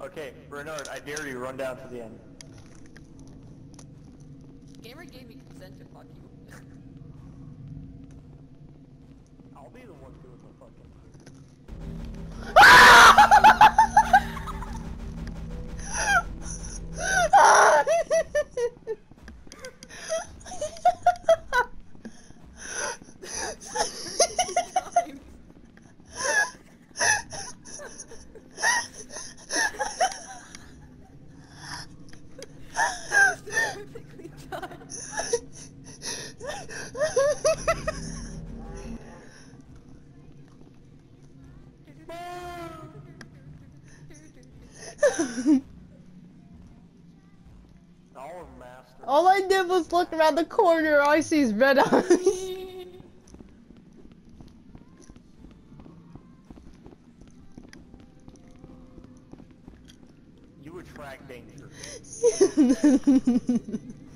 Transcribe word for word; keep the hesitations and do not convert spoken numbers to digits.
Okay, Bernard, I dare you, run down to the end. Gamer gave me consent to fuck you. I'll be the one doing the fucking. All I did was look around the corner, all I see is red eyes. You attract danger.